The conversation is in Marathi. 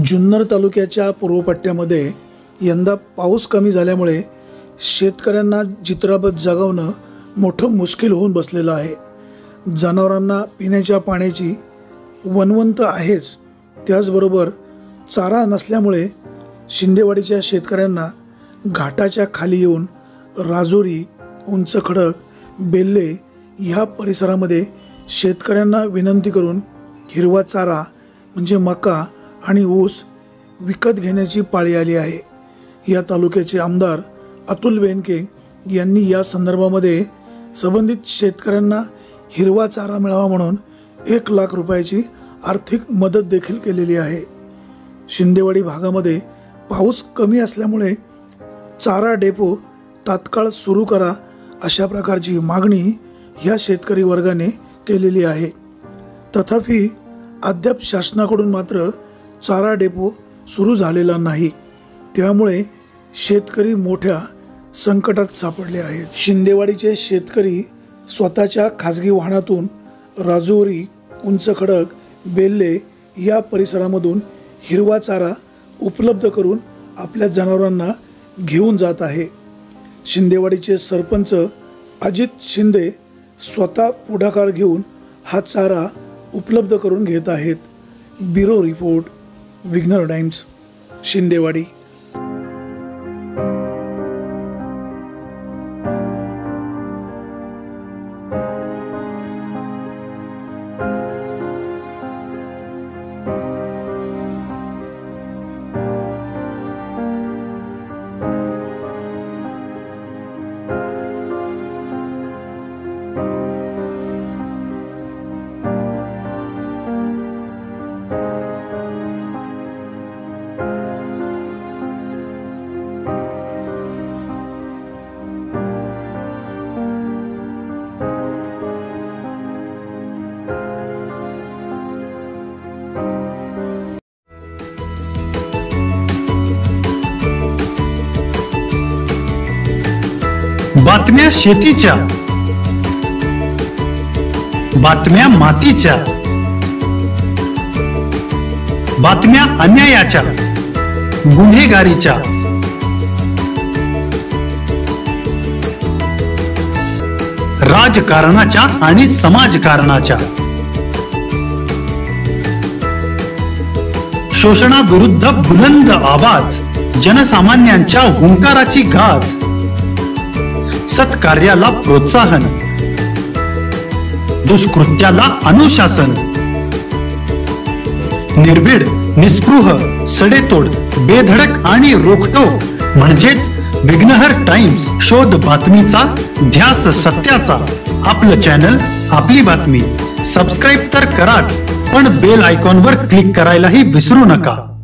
जुन्नर तालुक्याच्या पूर्व पट्ट्यामध्ये यंदा पाऊस कमी झाल्यामुळे शेतकऱ्यांना जित्राबत जगवणं मोठं मुश्किल होऊन बसलेलं आहे। जनावरांना पिण्याच्या पाण्याची वणवण आहेच, त्याचबरोबर चारा नसल्यामुळे शिंदेवाडीच्या शेतकऱ्यांना घाटाच्या खाली येऊन राजुरी, उंच खडक, बेल्ले ह्या परिसरामध्ये शेतकऱ्यांना विनंती करून हिरवा चारा म्हणजे मका आणि ऊस विकत घेण्याची पाळी आली आहे। या तालुक्याचे आमदार अतुल बेनके यांनी या संदर्भामध्ये संबंधित शेतकऱ्यांना हिरवा चारा मिळावा म्हणून 1 लाख रुपयाची आर्थिक मदत देखील केलेली आहे। शिंदेवाडी भागामध्ये पाऊस कमी असल्यामुळे चारा डेपो तात्काळ सुरू करा अशा प्रकारची मागणी ह्या शेतकरी वर्गाने केलेली आहे। तथापि अद्याप शासनाकडून मात्र चारा डेपो सुरू झालेला नाही, त्यामुळे शेतकरी मोठ्या संकटात सापडले आहेत। शिंदेवाडीचे शेतकरी स्वतःच्या खाजगी वाहनातून राजुरी, उंच खडक, बेल्ले या परिसरामधून हिरवा चारा उपलब्ध करून आपल्या जनावरांना घेऊन जात आहे। शिंदेवाडीचे सरपंच अजित शिंदे स्वतः पुढाकार घेऊन हा चारा उपलब्ध करून घेत आहेत। Bureau report, Vighnar Times, Shindewadi. बातम्या शेतीच्या, बातम्या मातीच्या, बातम्या अन्यायाच्या, गुन्हेगारीच्या, राजकारणाच्या आणि समाजकारणाच्या, शोषणाविरुद्ध बुलंद आवाज, जनसामान्यांच्या हुंकाराची गाज, सत्कार्याला प्रोत्साहन, दुष्कृत्याला अनुशासन, निर्भीड, निस्पृह, सडेतोड, बेधडक आणि रोखटोक म्हणजेच विघ्नहर टाइम्स। शोध बातमीचा, ध्यास सत्याचा। आपलं चॅनल, आपली बातमी। सबस्क्राईब तर कराच, पण बेल आयकॉनवर क्लिक करायलाही विसरू नका।